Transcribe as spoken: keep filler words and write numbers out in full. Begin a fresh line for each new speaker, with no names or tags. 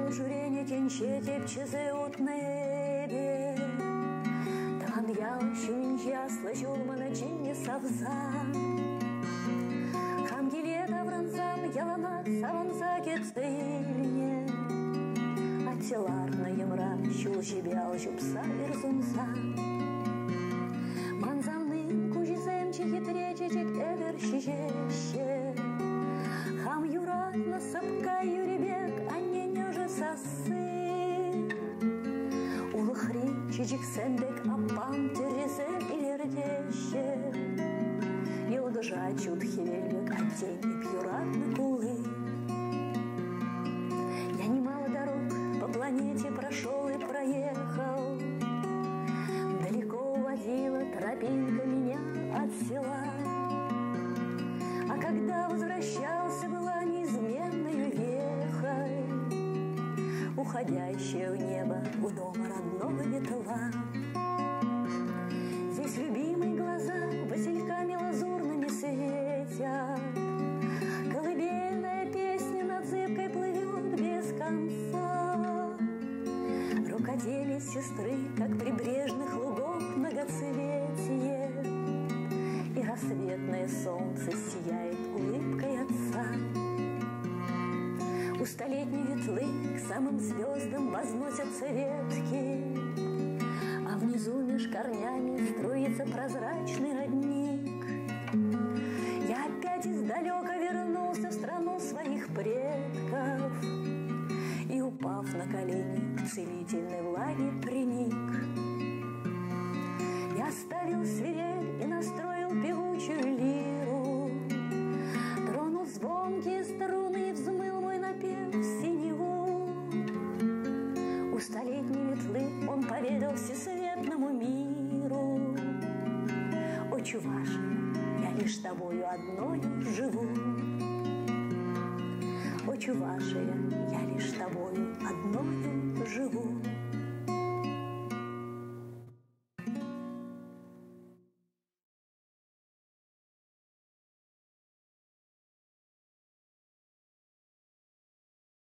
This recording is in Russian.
журение тінчеті пчези от небі, там я що мінча слышу мене чинні савза. Хамгилета вранцам ялана саванца кетстильне, а теларна емра щул щебял щупса ирзунса. Манзамнын кужиземчи хитречечек эвер щищеще, хам юратна сапка юребек, а не нёже сасы. Улыхри чичик сендек апам терезем илердеще, Йылдыжа чуд хевельбек, а тень пьюратны кулы. Я немало дорог по планете прошел и проехал, далеко уводила тропинка меня от села. А когда возвращался, была неизменною вехой, уходящая в небо у дома родного ветла. Здесь любимые глаза васильками лазурными светят, колыбельная песня над зыбкой плывет без конца. Рукоделие сестры, как прибрежных лугов многоцветие, и рассветное солнце сияет улыбкой отца. У столетней ветлы к самым звездам возносятся ветки, а внизу меж корнями струится прозрачный родник. Я опять издалека вернулся в страну своих предков и, упав на колени, к целительной влаге приник. Я оставил свирель и настроил певучую лиру, тронул звонкие струны и взмыл мой напев в синеву. У столетней ветлы он поведал всесветному миру: о, Чувашия, я лишь тобою одною живу. О, Чувашия, я лишь тобою